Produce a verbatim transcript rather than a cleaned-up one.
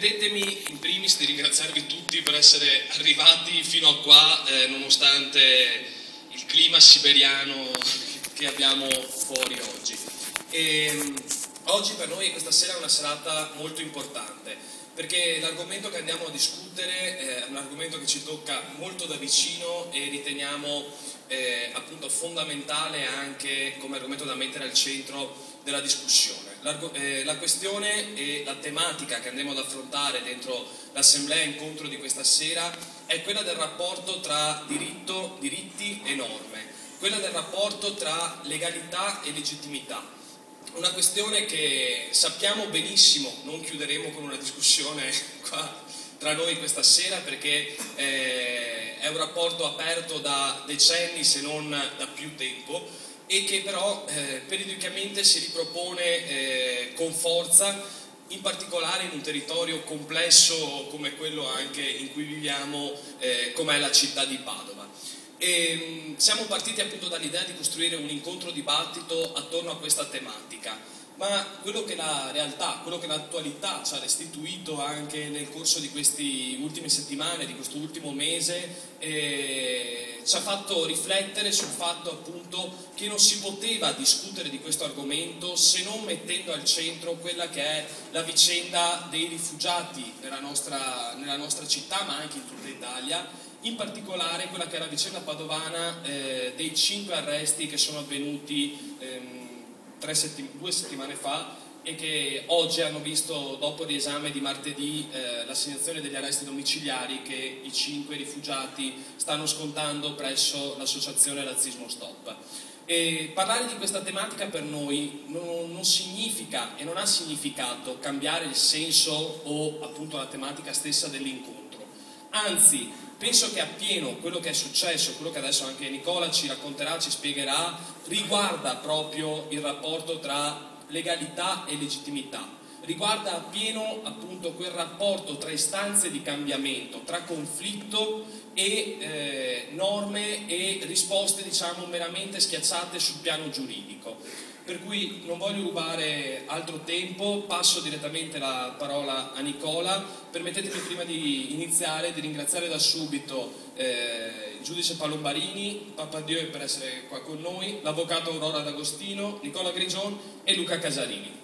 Permettetemi in primis di ringraziarvi tutti per essere arrivati fino a qua, eh, nonostante il clima siberiano che abbiamo fuori oggi. E, oggi per noi questa sera è una serata molto importante, perché l'argomento che andiamo a discutere è un argomento che ci tocca molto da vicino e riteniamo eh, appunto fondamentale anche come argomento da mettere al centro della discussione. Eh, la questione e la tematica che andremo ad affrontare dentro l'assemblea incontro di questa sera è quella del rapporto tra diritto, diritti e norme, quella del rapporto tra legalità e legittimità. Una questione che sappiamo benissimo, non chiuderemo con una discussione qua tra noi questa sera, perché eh, è un rapporto aperto da decenni se non da più tempo, e che però eh, periodicamente si ripropone eh, con forza, in particolare in un territorio complesso come quello anche in cui viviamo, eh, come è la città di Padova. E, mh, siamo partiti appunto dall'idea di costruire un incontro dibattito attorno a questa tematica, ma quello che la realtà, quello che l'attualità ci ha restituito anche nel corso di queste ultime settimane, di questo ultimo mese, eh, ci ha fatto riflettere sul fatto appunto che non si poteva discutere di questo argomento se non mettendo al centro quella che è la vicenda dei rifugiati nella nostra, nella nostra città, ma anche in tutta Italia, in particolare quella che è la vicenda padovana eh, dei cinque arresti che sono avvenuti ehm, tre settim- due settimane fa e che oggi hanno visto, dopo l'esame di martedì, eh, l'assegnazione degli arresti domiciliari che i cinque rifugiati stanno scontando presso l'associazione Razzismo Stop. E parlare di questa tematica per noi non, non significa e non ha significato cambiare il senso o appunto la tematica stessa dell'incontro. Anzi, penso che appieno quello che è successo, quello che adesso anche Nicola ci racconterà, ci spiegherà, riguarda proprio il rapporto tra legalità e legittimità, riguarda appieno appunto quel rapporto tra istanze di cambiamento, tra conflitto e eh, norme e risposte diciamo meramente schiacciate sul piano giuridico. Per cui non voglio rubare altro tempo, passo direttamente la parola a Nicola. Permettetemi prima di iniziare di ringraziare da subito eh, il giudice Palombarini, Papadieu per essere qua con noi, l'avvocato Aurora D'Agostino, Nicola Grigion e Luca Casarini.